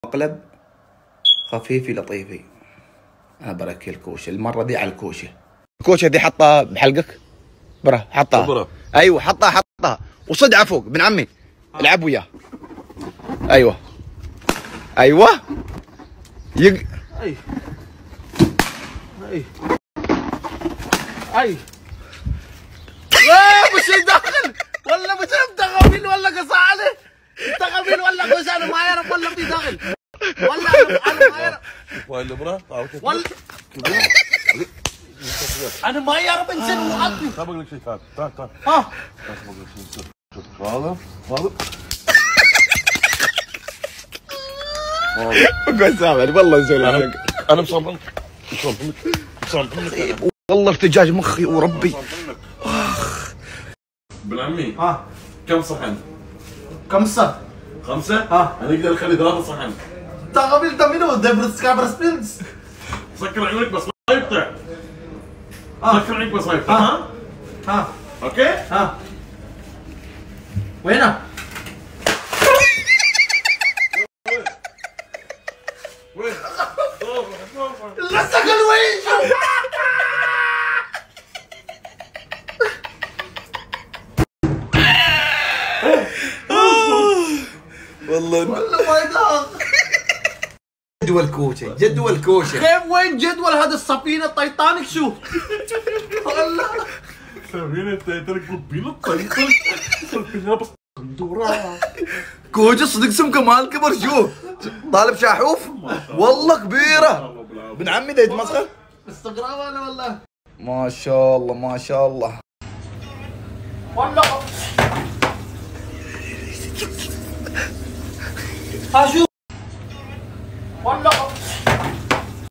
مقلب خفيفي لطيفي. انا بركي الكوشه المره دي على الكوشه. الكوشه دي حطها بحلقك برا، حطها برا. ايوه حطها وصدعه فوق ابن عمي. العب وياه. ايوه ايوه اي مش داخل ولا مش متغمين ولا قص عليه. متغمين ولا قص انا ما يعرف ولا في داخل ولا انا ما يعرف ولا برا ولا انا ما يعرف انسان وحطني. طب اقول لك شيء. تعال ها بقول لك شيء. هذا قول سامعني والله نسوي انا مصمم والله ارتجاج مخي وربي. ابن عمي كم صحن؟ خمسة. هنقدر نخلي 3 صحن. انت قبلت منو؟ دبرس كابرس بيلز. سكر عينك بس ما يقطع. سكر عينك بس ما يقطع. اوكي؟ وينه؟ وين؟ لسه الوين شو؟ والله ما يداغ. جدول كوشه كيف؟ وين جدول هذا السفينه التايتانيك شو؟ والله سفينه التايتانيك سفينه التايتانيك سفينه بس قندوره كوشه صدق سمكه مال كبر. شو طالب شاحوف والله كبيره ابن عمي. ده يتمسخر استغراب انا والله. ما شاء الله ما شاء الله والله. شو والله